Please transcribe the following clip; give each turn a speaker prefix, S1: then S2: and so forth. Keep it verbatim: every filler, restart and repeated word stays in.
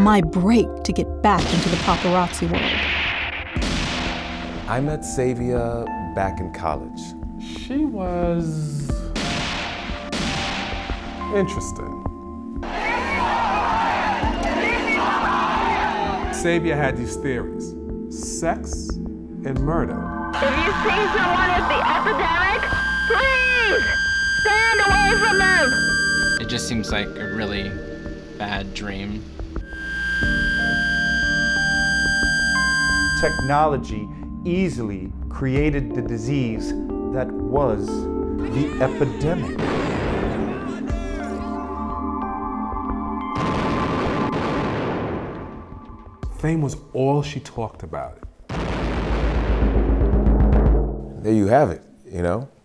S1: my break to get back into the paparazzi world.
S2: I met Savia back in college.
S3: She was interesting. Savia had these theories: sex and murder.
S4: If you see someone at the Epidemic, please stand away from them.
S5: It just seems like a really bad dream.
S6: Technology easily created the disease that was the epidemic.
S3: Fame was all she talked about.
S2: There you have it, you know?